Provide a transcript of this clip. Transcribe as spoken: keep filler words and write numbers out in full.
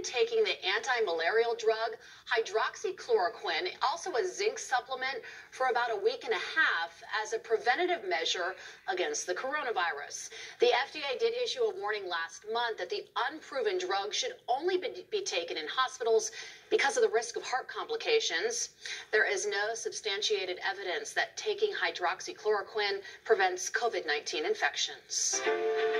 taking the anti-malarial drug Hydroxychloroquine, also a zinc supplement, for about a week and a half as a preventative measure against the coronavirus. The F D A did issue a warning last month that the unproven drug should only be, be taken in hospitals because of the risk of heart complications. There is no substantiated evidence that taking hydroxychloroquine prevents COVID nineteen infections.